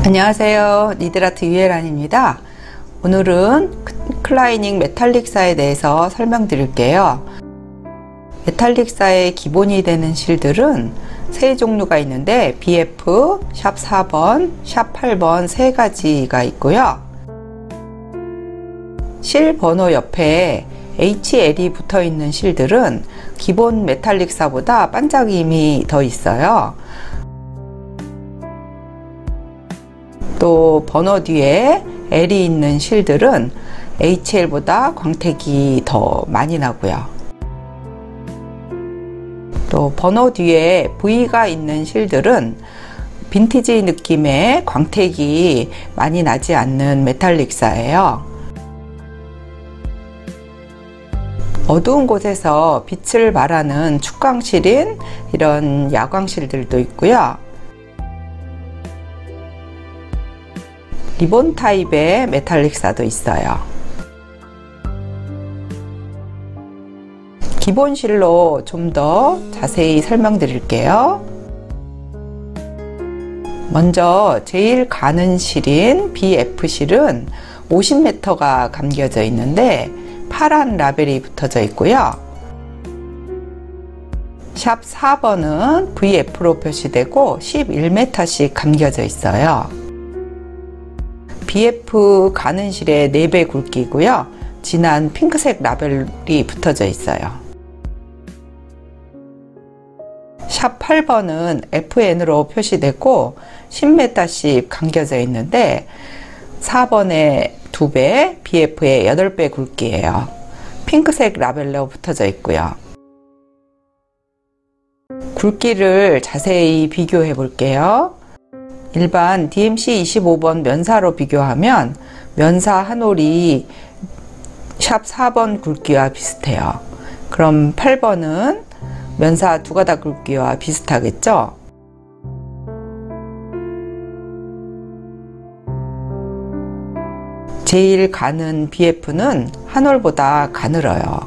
안녕하세요. 니들아트 유혜란입니다. 오늘은 클라이닝 메탈릭사에 대해서 설명드릴게요. 메탈릭사의 기본이 되는 실들은 세 종류가 있는데 BF, 샵 4번, 샵 8번 세 가지가 있고요. 실 번호 옆에 HL이 붙어 있는 실들은 기본 메탈릭사보다 반짝임이 더 있어요. 또 번호 뒤에 L이 있는 실들은 HL보다 광택이 더 많이 나고요. 또 번호 뒤에 V가 있는 실들은 빈티지 느낌의 광택이 많이 나지 않는 메탈릭사예요. 어두운 곳에서 빛을 발하는 축광실인 이런 야광실들도 있고요. 리본 타입의 메탈릭사도 있어요. 기본 실로 좀 더 자세히 설명드릴게요. 먼저 제일 가는 실인 BF 실은 50m가 감겨져 있는데 파란 라벨이 붙어져 있고요. 샵 4번은 VF로 표시되고 11m씩 감겨져 있어요. BF 가는 실의 4배 굵기고요. 진한 핑크색 라벨이 붙어져 있어요. 샵 8번은 FN으로 표시되고 10m씩 감겨져 있는데 4번의 2배, BF의 8배 굵기예요. 핑크색 라벨로 붙어져 있고요. 굵기를 자세히 비교해 볼게요. 일반 DMC 25번 면사로 비교하면 면사 한 올이 샵 4번 굵기와 비슷해요. 그럼 8번은 면사 두 가닥 굵기와 비슷하겠죠? 제일 가는 BF는 한 올보다 가늘어요.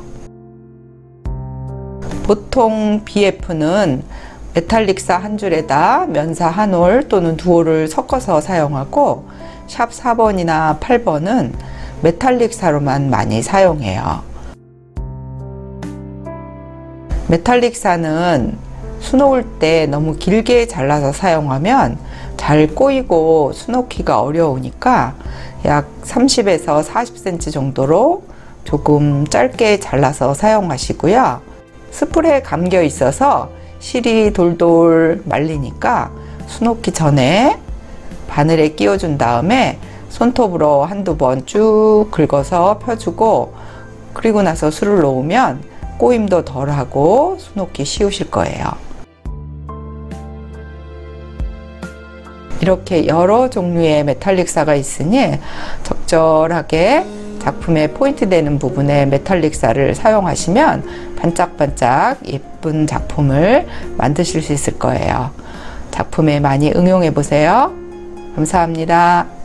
보통 BF는 메탈릭사 한 줄에다 면사 한 올 또는 두 올을 섞어서 사용하고 샵 4번이나 8번은 메탈릭사로만 많이 사용해요. 메탈릭사는 수놓을 때 너무 길게 잘라서 사용하면 잘 꼬이고 수놓기가 어려우니까 약 30에서 40cm 정도로 조금 짧게 잘라서 사용하시고요. 스풀에 감겨 있어서 실이 돌돌 말리니까 수놓기 전에 바늘에 끼워준 다음에 손톱으로 한두 번 쭉 긁어서 펴주고 그리고 나서 술을 놓으면 꼬임도 덜하고 수놓기 쉬우실 거예요. 이렇게 여러 종류의 메탈릭사가 있으니 적절하게 작품에 포인트 되는 부분에 메탈릭사를 사용하시면 반짝반짝 예쁜 작품을 만드실 수 있을 거예요. 작품에 많이 응용해 보세요. 감사합니다.